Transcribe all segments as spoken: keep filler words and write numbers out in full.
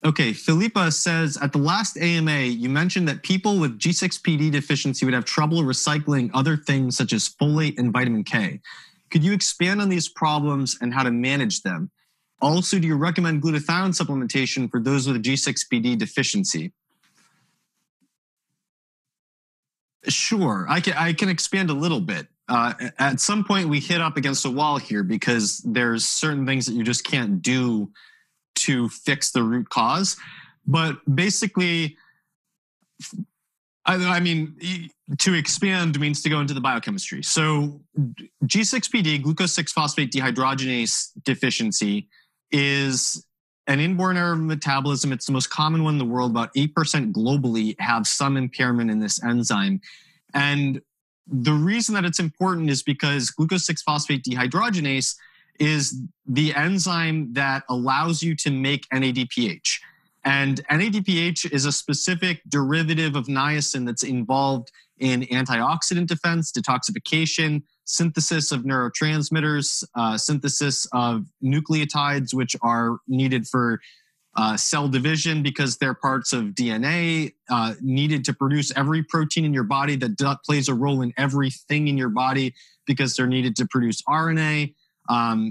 Okay, Philippa says, at the last A M A, you mentioned that people with G six P D deficiency would have trouble recycling other things such as folate and vitamin K. Could you expand on these problems and how to manage them? Also, do you recommend glutathione supplementation for those with a G six P D deficiency? Sure, I can, I can expand a little bit. Uh, at some point, we hit up against a wall here because there's certain things that you just can't do to fix the root cause. But basically, I, I mean, to expand means to go into the biochemistry. So G six P D, glucose six phosphate dehydrogenase deficiency, is an inborn error of metabolism. It's the most common one in the world. About eight percent globally have some impairment in this enzyme. And the reason that it's important is because glucose six phosphate dehydrogenase is the enzyme that allows you to make N A D P H. And N A D P H is a specific derivative of niacin that's involved in antioxidant defense, detoxification, synthesis of neurotransmitters, uh, synthesis of nucleotides, which are needed for uh, cell division because they're parts of D N A, uh, needed to produce every protein in your body that plays a role in everything in your body because they're needed to produce R N A. Um,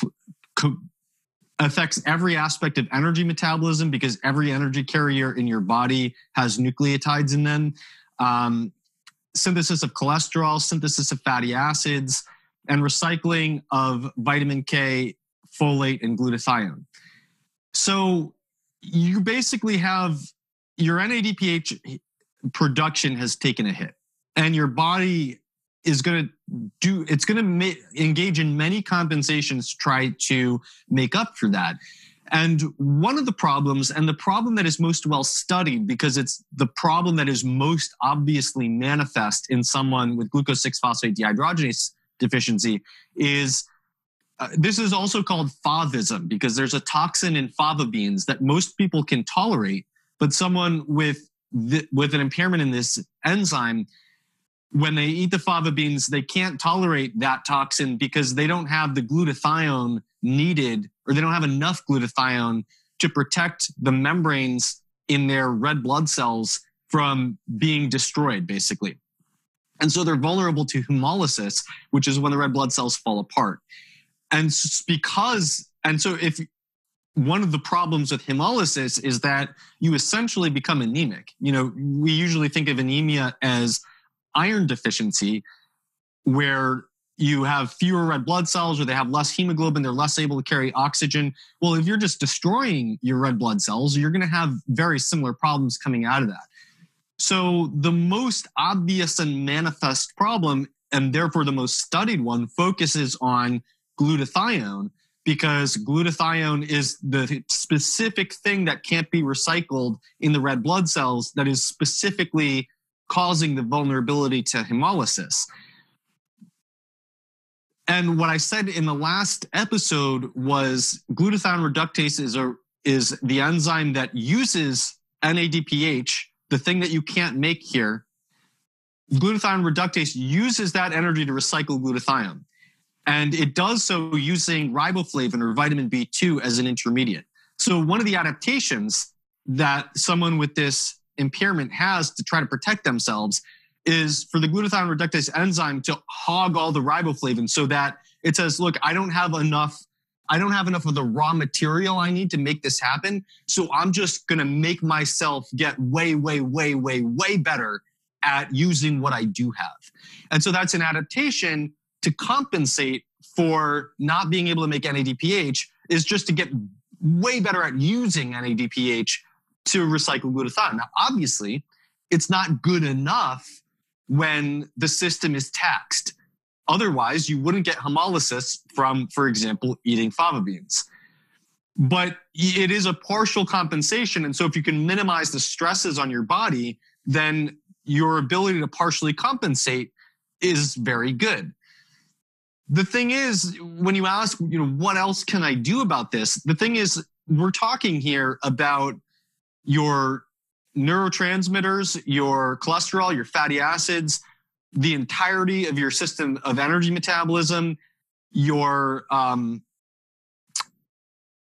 affects every aspect of energy metabolism because every energy carrier in your body has nucleotides in them. Um, synthesis of cholesterol, synthesis of fatty acids, and recycling of vitamin K, folate, and glutathione. So you basically have your N A D P H production has taken a hit, and your body is going to do, it's going to engage in many compensations to try to make up for that. And one of the problems, and the problem that is most well studied because it's the problem that is most obviously manifest in someone with glucose six phosphate dehydrogenase deficiency, is uh, this is also called favism because there's a toxin in fava beans that most people can tolerate, but someone with, the, with an impairment in this enzyme, when they eat the fava beans, they can't tolerate that toxin because they don't have the glutathione needed, or they don't have enough glutathione to protect the membranes in their red blood cells from being destroyed, basically. And so they're vulnerable to hemolysis, which is when the red blood cells fall apart. And because, and so if one of the problems with hemolysis is that you essentially become anemic. You know, we usually think of anemia as iron deficiency, where you have fewer red blood cells or they have less hemoglobin, they're less able to carry oxygen. Well, if you're just destroying your red blood cells, you're going to have very similar problems coming out of that. So the most obvious and manifest problem, and therefore the most studied one, focuses on glutathione, because glutathione is the specific thing that can't be recycled in the red blood cells that is specifically causing the vulnerability to hemolysis. And what I said in the last episode was glutathione reductase is, a, is the enzyme that uses N A D P H, the thing that you can't make here. Glutathione reductase uses that energy to recycle glutathione. And it does so using riboflavin or vitamin B two as an intermediate. So one of the adaptations that someone with this impairment has to try to protect themselves is for the glutathione reductase enzyme to hog all the riboflavin so that it says, look, I don't have enough, I don't have enough of the raw material I need to make this happen. So I'm just gonna make myself get way, way, way, way, way better at using what I do have. And so that's an adaptation to compensate for not being able to make N A D P H, is just to get way better at using N A D P H to recycle glutathione. Now, obviously, it's not good enough when the system is taxed. Otherwise, you wouldn't get hemolysis from, for example, eating fava beans. But it is a partial compensation. And so if you can minimize the stresses on your body, then your ability to partially compensate is very good. The thing is, when you ask, you know, what else can I do about this? The thing is, we're talking here about your neurotransmitters, your cholesterol, your fatty acids, the entirety of your system of energy metabolism, your um,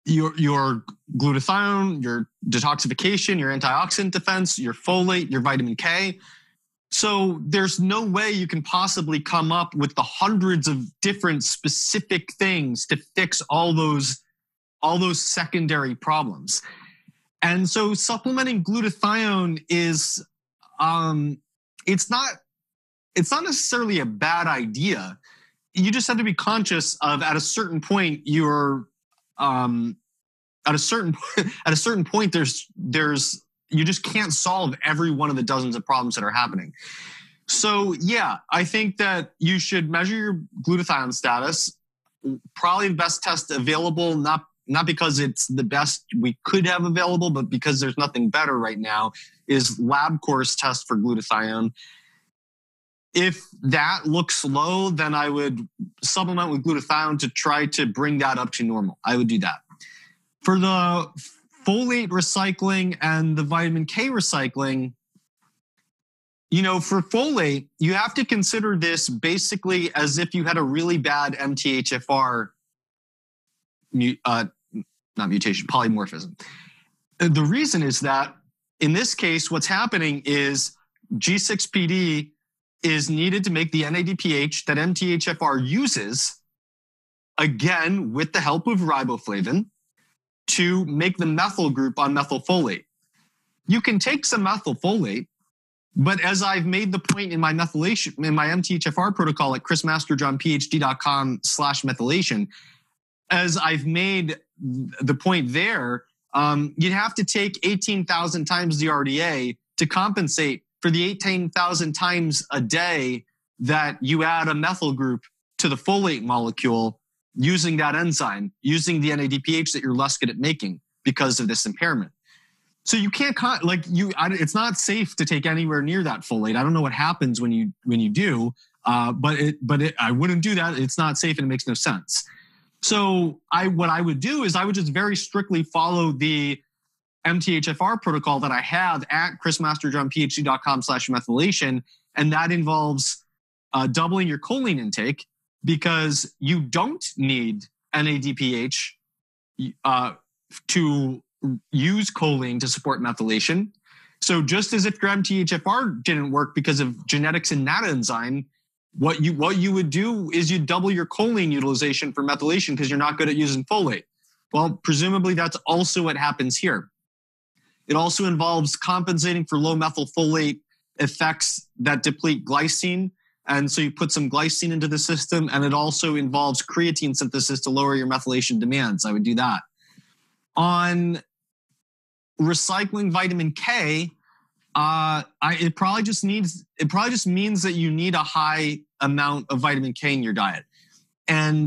your, your glutathione, your detoxification, your antioxidant defense, your folate, your vitamin K. So there's no way you can possibly come up with the hundreds of different specific things to fix all those, all those secondary problems. And so supplementing glutathione is, um, it's not, it's not necessarily a bad idea. You just have to be conscious of at a certain point, you're, um, at a certain, at a certain point, there's, there's, you just can't solve every one of the dozens of problems that are happening. So yeah, I think that you should measure your glutathione status. Probably the best test available, not, not because it's the best we could have available, but because there's nothing better right now, is LabCorp's test for glutathione. If that looks low, then I would supplement with glutathione to try to bring that up to normal. I would do that. For the folate recycling and the vitamin K recycling, you know, for folate, you have to consider this basically as if you had a really bad M T H F R, uh, not mutation, polymorphism. The reason is that in this case, what's happening is G six P D is needed to make the N A D P H that M T H F R uses, again, with the help of riboflavin, to make the methyl group on methylfolate. You can take some methylfolate, but as I've made the point in my methylation, in my M T H F R protocol at chris masterjohn p h d dot com slash methylation, as I've made the point there, um, you'd have to take eighteen thousand times the R D A to compensate for the eighteen thousand times a day that you add a methyl group to the folate molecule using that enzyme, using the N A D P H that you're less good at making because of this impairment. So you can't, like you, it's not safe to take anywhere near that folate. I don't know what happens when you when you do, uh, but it, but it, I wouldn't do that. It's not safe and it makes no sense. So I, what I would do is I would just very strictly follow the M T H F R protocol that I have at chris masterjohn p h d dot com slash methylation, and that involves uh, doubling your choline intake, because you don't need N A D P H uh, to use choline to support methylation. So just as if your M T H F R didn't work because of genetics in that enzyme, what you what you would do is you double your choline utilization for methylation because you're not good at using folate. Well, presumably that's also what happens here. It also involves compensating for low methylfolate effects that deplete glycine. And so you put some glycine into the system, and it also involves creatine synthesis to lower your methylation demands. I would do that. On recycling vitamin K, uh, I, it probably just needs, it probably just means that you need a high amount of vitamin K in your diet. And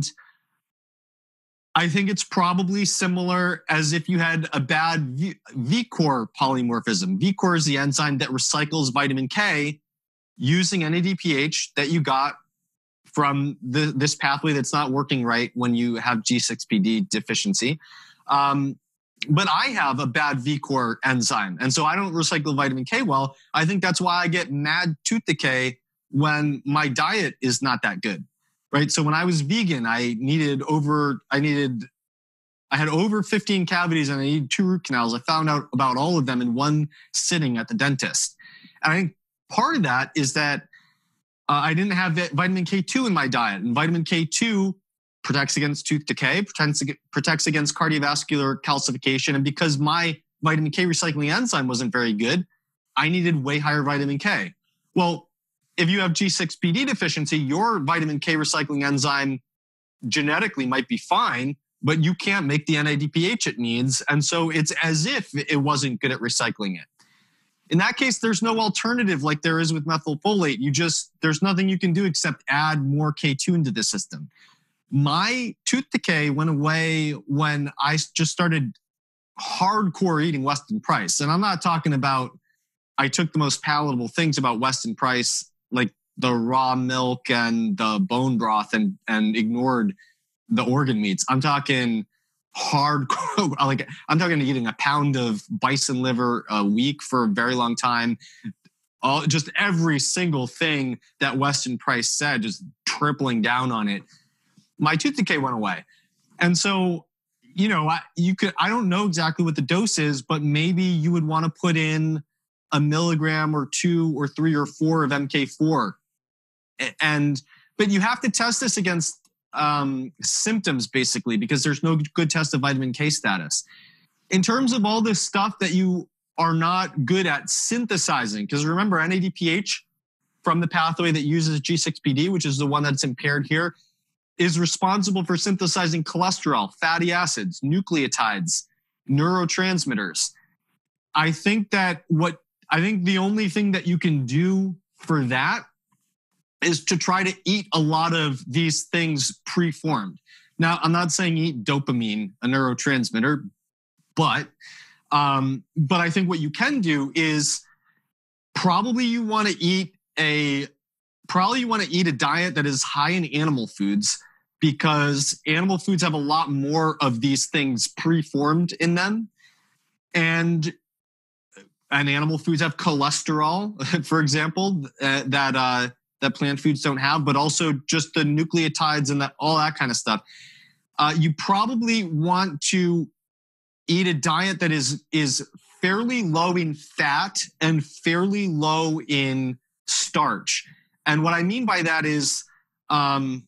I think it's probably similar as if you had a bad V- V-core polymorphism. V-core is the enzyme that recycles vitamin K using N A D P H that you got from the, this pathway that's not working right when you have G six P D deficiency. Um, but I have a bad V-core enzyme, and so I don't recycle vitamin K well. I think that's why I get mad tooth decay when my diet is not that good, right? So when I was vegan, I needed over, I needed, I had over fifteen cavities and I needed two root canals. I found out about all of them in one sitting at the dentist. And I think part of that is that uh, I didn't have vitamin K two in my diet, and vitamin K two protects against tooth decay, protects, protects against cardiovascular calcification. And because my vitamin K recycling enzyme wasn't very good, I needed way higher vitamin K. Well, if you have G six P D deficiency, your vitamin K recycling enzyme genetically might be fine, but you can't make the N A D P H it needs. And so it's as if it wasn't good at recycling it. In that case, there's no alternative like there is with methylfolate. You just, there's nothing you can do except add more K two into the system. My tooth decay went away when I just started hardcore eating Weston Price. And I'm not talking about, I took the most palatable things about Weston Price, like the raw milk and the bone broth, and, and ignored the organ meats. I'm talking hardcore, like I'm talking eating a pound of bison liver a week for a very long time. All, just every single thing that Weston Price said, just tripling down on it. My tooth decay went away. And so you know, I, you could, I don't know exactly what the dose is, but maybe you would want to put in a milligram or two or three or four of M K four. And, but you have to test this against um, symptoms basically, because there's no good test of vitamin K status. In terms of all this stuff that you are not good at synthesizing, because remember N A D P H from the pathway that uses G six P D, which is the one that's impaired here, is responsible for synthesizing cholesterol, fatty acids, nucleotides, neurotransmitters. I think that what, I think the only thing that you can do for that is to try to eat a lot of these things preformed. Now, I'm not saying eat dopamine, a neurotransmitter, but, um, but I think what you can do is probably you want to eat a, probably you want to eat a diet that is high in animal foods, because animal foods have a lot more of these things preformed in them. And, and animal foods have cholesterol, for example, uh, that, uh, that plant foods don't have, but also just the nucleotides and that, all that kind of stuff. Uh, you probably want to eat a diet that is, is fairly low in fat and fairly low in starch. And what I mean by that is, um,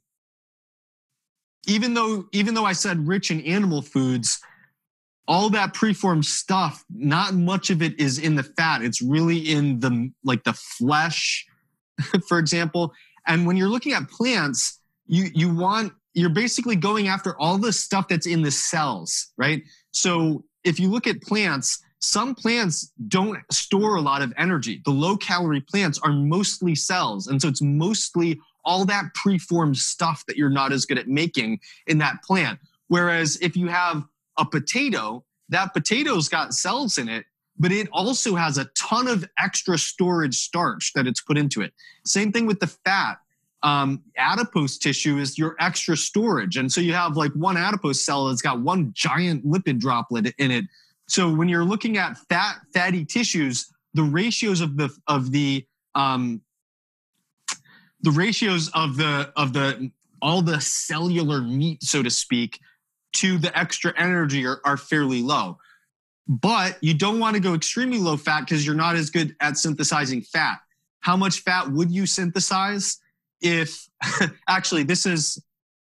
even though, even though I said rich in animal foods, all that preformed stuff, not much of it is in the fat. It's really in the, like the flesh, for example. And when you're looking at plants, you, you want, you're basically going after all the stuff that's in the cells, right? So if you look at plants, some plants don't store a lot of energy. The low calorie plants are mostly cells. And so it's mostly all that preformed stuff that you're not as good at making in that plant. Whereas if you have a potato, that potato's got cells in it, but it also has a ton of extra storage starch that it's put into it. Same thing with the fat. Um, adipose tissue is your extra storage. And so you have like one adipose cell that's got one giant lipid droplet in it. So when you're looking at fat, fatty tissues, the ratios of the, of the, um, the ratios of the, of the, all the cellular meat, so to speak, to the extra energy are, are fairly low. But you don't want to go extremely low fat because you're not as good at synthesizing fat. How much fat would you synthesize if, actually this is,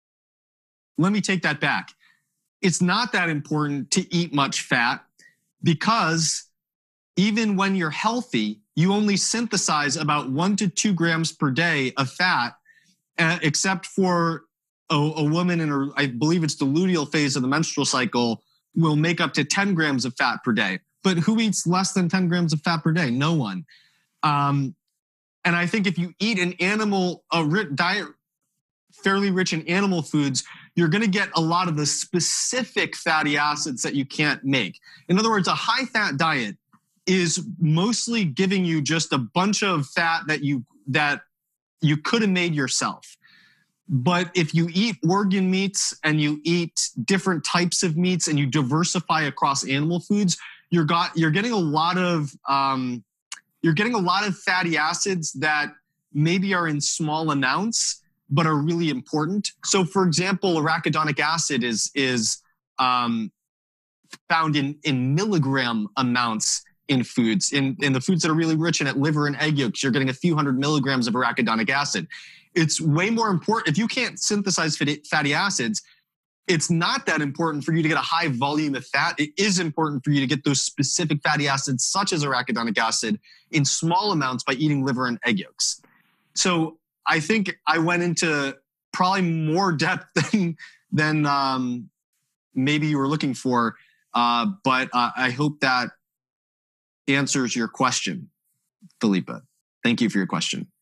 let me take that back. It's not that important to eat much fat, because even when you're healthy, you only synthesize about one to two grams per day of fat, uh, except for a, a woman in her, I believe it's the luteal phase of the menstrual cycle, will make up to ten grams of fat per day. But who eats less than ten grams of fat per day? No one. Um, and I think if you eat an animal, a diet fairly rich in animal foods, you're gonna get a lot of the specific fatty acids that you can't make. In other words, a high fat diet is mostly giving you just a bunch of fat that you, that you could have made yourself. But if you eat organ meats and you eat different types of meats and you diversify across animal foods, you're got, you're getting a lot of, um, you're getting a lot of fatty acids that maybe are in small amounts, but are really important. So for example, arachidonic acid is, is um, found in, in milligram amounts in foods. In, in the foods that are really rich in it, liver and egg yolks, you're getting a few hundred milligrams of arachidonic acid. It's way more important. If you can't synthesize fatty acids, it's not that important for you to get a high volume of fat. It is important for you to get those specific fatty acids, such as arachidonic acid, in small amounts by eating liver and egg yolks. So I think I went into probably more depth than, than um, maybe you were looking for, uh, but uh, I hope that answers your question, Philippa. Thank you for your question.